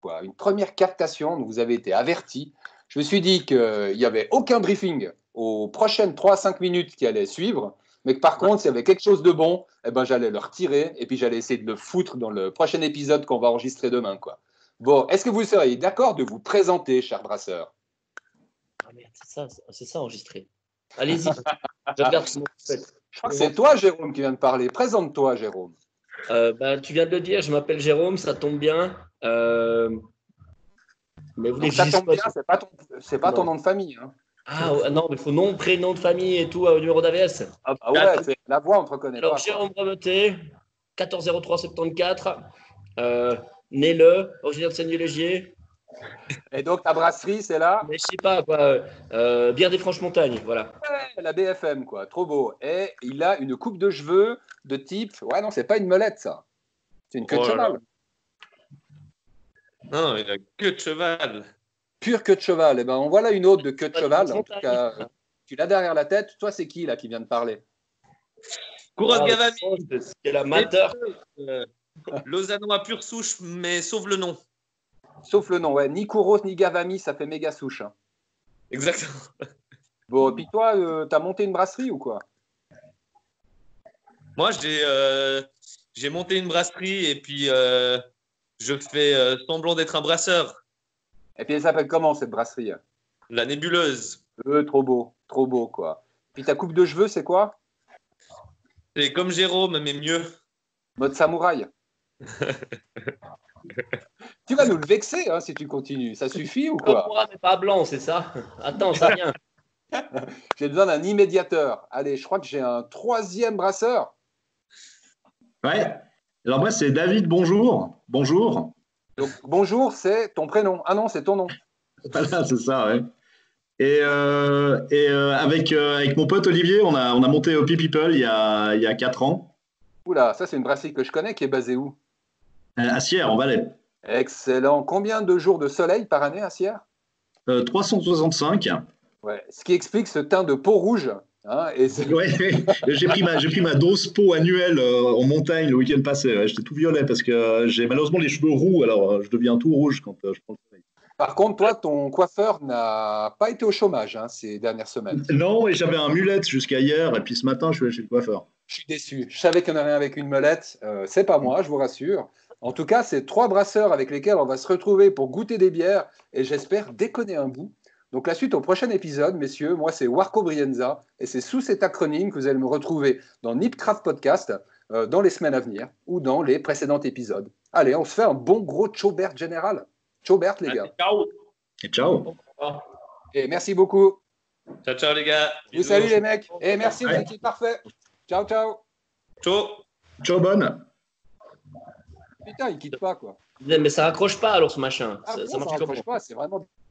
quoi. Une première captation, donc vous avez été averti. Je me suis dit qu'il n'y avait aucun briefing aux prochaines 3 à 5 minutes qui allaient suivre, mais que par contre, s'il y avait quelque chose de bon, eh ben, j'allais le retirer et puis j'allais essayer de le foutre dans le prochain épisode qu'on va enregistrer demain, quoi. Bon, est-ce que vous seriez d'accord de vous présenter, cher brasseur? Ah merde, c'est ça enregistré. Allez-y, je regarde comment vous faites. Je crois que c'est toi, Jérôme, qui viens de parler. Présente-toi, Jérôme. Tu viens de le dire, je m'appelle Jérôme, ça tombe bien. Mais vous voulez Donc que je ça dise tombe quoi bien, c'est pas ton nom de famille. Hein. Non, mais il faut nom, prénom de famille et tout au numéro d'AVS. Ah bah ouais, c'est la voix, on ne te reconnaît Alors, pas. Jérôme Breveté, 14 03 74, né le, originaire de Seigneur-Légier. Et donc ta brasserie, c'est là? Mais je sais pas, quoi. Bière des Franches-Montagnes, voilà. Ouais, la BFM, quoi. Trop beau. Et il a une coupe de cheveux de type. Ouais, non, c'est pas une molette, ça. C'est une queue de Oh là là. cheval. Non, il a queue de cheval. Pure queue de cheval. Eh ben, en voilà une autre de queue de Pas de cheval. En tout montagne. cas, tu l'as derrière la tête. Toi, c'est qui, là, qui vient de parler? Kouros Gavami. C'est l'amateur. Lausannois pure souche, mais sauve le nom. Sauf le nom, ouais. Ni Kouros, ni Gavami, ça fait méga souche. Hein. Exactement. Bon, et puis toi, t'as monté une brasserie ou quoi? Moi, j'ai monté une brasserie et puis je fais semblant d'être un brasseur. Et puis elle s'appelle comment, cette brasserie? La nébuleuse. Trop beau, quoi. Puis ta coupe de cheveux, c'est quoi? C'est comme Jérôme, mais mieux. Mode samouraï. Tu vas nous le vexer hein, si tu continues. Ça suffit ou Comme quoi? moi, mais pas blanc, c'est ça? Attends, ça vient. J'ai besoin d'un immédiateur. Allez, je crois que j'ai un troisième brasseur. Ouais. Alors moi, c'est David, bonjour. Bonjour. Donc, bonjour, c'est ton prénom. Ah non, c'est ton nom. Voilà, c'est ça, ouais. Et avec mon pote Olivier, on a monté Hoppy People il y a 4 ans, Oula, ça c'est une brasserie que je connais qui est basée où? à Sierre, en Valais. Excellent. Combien de jours de soleil par année à Sierre? 365. Ouais. Ce qui explique ce teint de peau rouge. Hein, et Ouais, j'ai pris ma dose peau annuelle en montagne le week-end passé. Ouais. J'étais tout violet parce que j'ai malheureusement les cheveux roux, alors je deviens tout rouge quand je prends le soleil. Par contre, toi, ton coiffeur n'a pas été au chômage hein, ces dernières semaines. Non, et j'avais un mulette jusqu'à hier, et puis ce matin, je suis allé chez le coiffeur. Je suis déçu. Je savais qu'il y en avait un avec une molette. C'est pas moi, je vous rassure. En tout cas, c'est 3 brasseurs avec lesquels on va se retrouver pour goûter des bières et j'espère déconner un bout. Donc la suite au prochain épisode, messieurs, moi c'est Warco Brienza et c'est sous cet acronyme que vous allez me retrouver dans Nipcraft Podcast dans les semaines à venir ou dans les précédents épisodes. Allez, on se fait un bon gros Chaubert général. Chaubert les gars. Ciao. Et ciao. Et merci beaucoup. Ciao, ciao les gars. Vous salut les mecs. Et merci, vous étiez parfaits. Ciao, ciao. Ciao. Ciao, bonne. Putain, il quitte pas quoi. Mais ça raccroche pas alors ce machin. Ah, Ça ça marche raccroche comment? pas, c'est vraiment